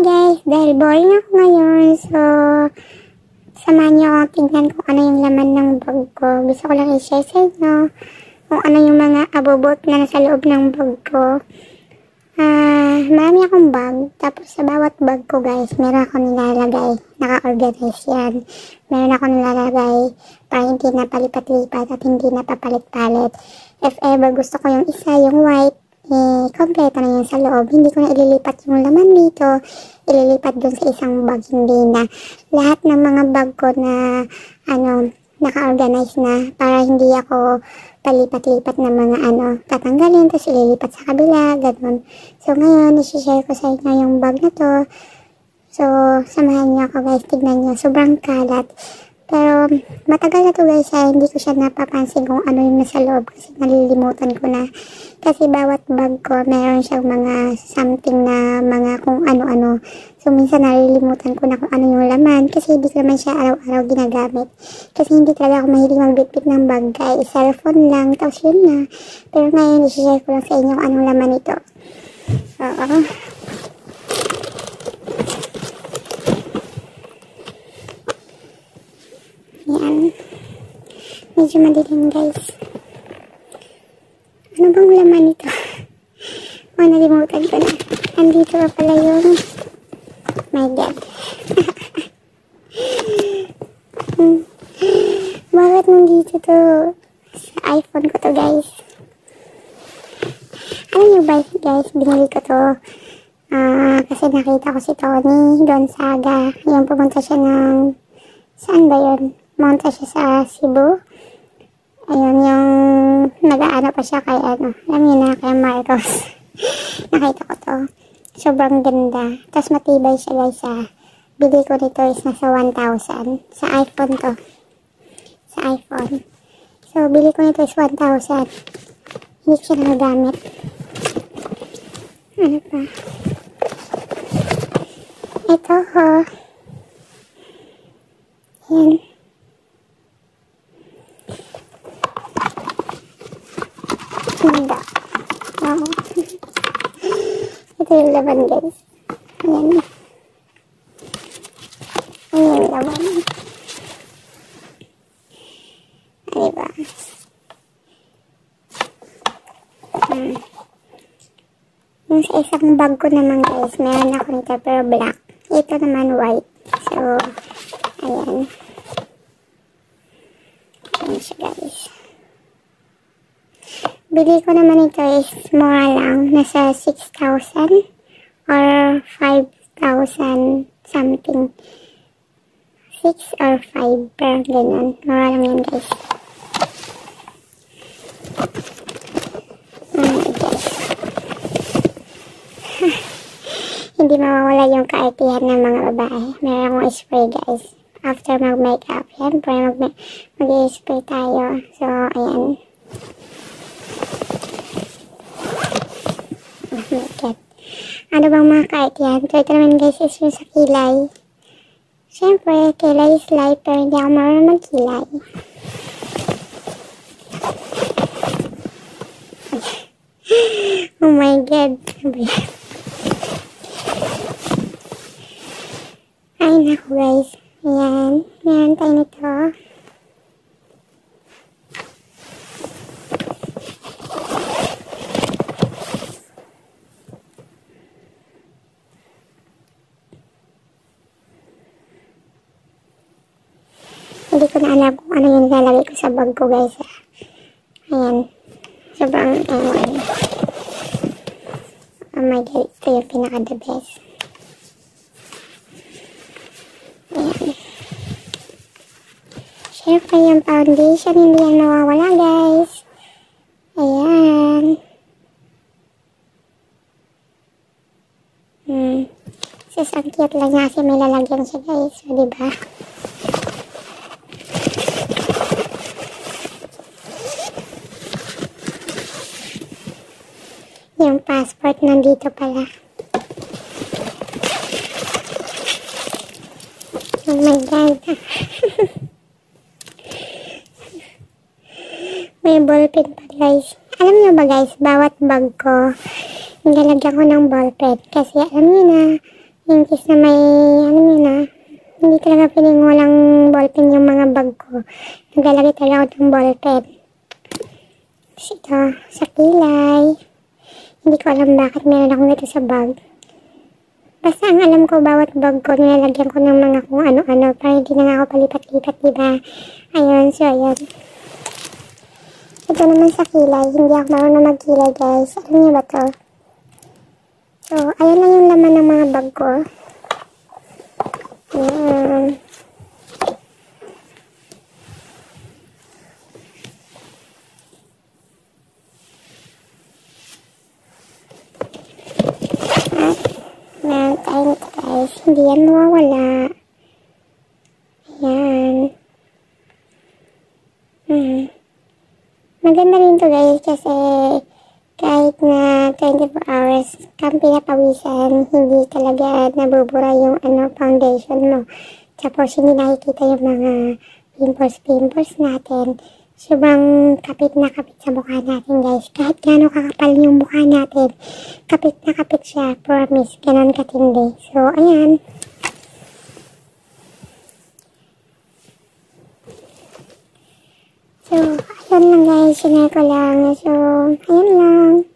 guys, dahil boring ako ngayon, so samahan niyo ako tignan kung ano yung laman ng bag ko. Gusto ko lang i-share sa inyo kung ano yung mga abobot na nasa loob ng bag ko. Marami akong bag, tapos sa bawat bag ko guys, meron ako nilalagay, naka-organize yan. Meron ako nilalagay para hindi na palipat-lipat at hindi na papalit-palit. If ever gusto ko yung isa, yung white, kompleto na yun sa loob. Hindi ko na ililipat yung laman dito, ililipat dun sa isang bag, hindi na. Lahat ng mga bag ko na, naka-organize na para hindi ako palipat-lipat na mga tatanggalin, tapos ililipat sa kabila, ganun. So, ngayon, isi-share ko sa inyo yung bag na to. So, samahan niyo ako guys, tignan niyo. Sobrang kalat. Pero, matagal na to guys, hindi ko siya napapansin kung ano yung nasa loob kasi nalilimutan ko na. Kasi bawat bag ko, meron siyang mga something na mga kung ano-ano. So, minsan nalilimutan ko na kung ano yung laman kasi hindi ko naman siya araw-araw ginagamit. Kasi hindi talaga ako mahilig magbitbit ng bag guys. Cellphone lang, tapos yun na. Pero ngayon, isi-share ko lang sa inyo kung anong laman ito. Oo. Yan. Medyo madilim guys. Ano bang laman ito? Nalimutan ko na. Andito pa pala yung my God. Bakit nandito to? Sa iPhone ko to guys. Alam nyo ba guys, binili ko to kasi nakita ko si Tony doon sa Aga. Yung pumunta siya ng saan ba yun? Pumunta siya sa Cebu. Ayun, yung nag-aano pa siya kay alam niyo na, kay Marcos. Nakita ko to. Sobrang ganda. Tapos matibay siya guys Bili ko nito is nasa 1,000. Sa iPhone to. Sa iPhone. So, bili ko nito is 1,000. Hindi ko siya nagagamit. Ano pa? Ito ho. Yan. Ganda. Wow. Ito yung laman guys. Ayan. Ayan yung laman. Diba? Yung sa isang bag ko naman guys, meron ako nito pero black. Ito naman white. So, ayan. Ayan siya guys. Bili ko naman ito is mura lang. Nasa 6,000 or 5,000 something. 6 or 5 per ganun. Mura lang yan guys. Hindi mawawala yung kaartihan ng mga babae. Meron akong spray guys. After mag-makeup. Yan. Mag-spray tayo. So, ayan. Ano bang mga kaartihan? So, ito naman guys is yung sa kilay. Siyempre, kilay is light pero hindi ako marunong magkilay. Oh my God. Ay naku guys. Ayan. Meron tayo nito. Hindi ko na alam kung ano yung nilalagay ko sa bag ko guys. Ayan. Sobrang ayan. Oh my God. Ito yung pinaka-the best. Ayan. Siyempre yung foundation. Hindi yan nawawala guys. Ayan. Sis, ang cute lang niya kasi may lalagyan siya guys. So, diba? Yung passport nandito pala. Oh my God. May ballpen pa guys. Alam niyo ba guys, bawat bag ko, nilalagyan ko ng ballpen. Kasi alam niyo na, In case na may, ano yun hindi talaga piling walang ballpen yung mga bag ko. Naglalagay talaga ako ng ballpen. Tapos ito, sa kilay. Hindi ko alam bakit meron akong ito sa bag. Basta ang alam ko, bawat bag ko, nilalagyan ko ng mga kung ano-ano para hindi na nga ako palipat-lipat, diba? Ayun, so ayun. Ito naman sa kilay. Hindi ako marunong magkilay, guys. Alam niyo ba to? So, ayun lang yung laman ng mga bag ko. Ayan. Meron tayo nito, guys. Hindi yan mawawala. Ayan. Maganda rin to, guys, kasi kahit na 24 hours kang pinapawisan, hindi talaga nabubura yung foundation mo. Tapos hindi nakikita yung mga pimples natin. Sobrang kapit na kapit sa mukha natin, guys. Kahit gaano kakapal yung mukha natin, kapit na kapit siya. Promise, ganon katindi. So, ayan. So, ayun lang, guys. Sinare ko lang. So, ayun lang.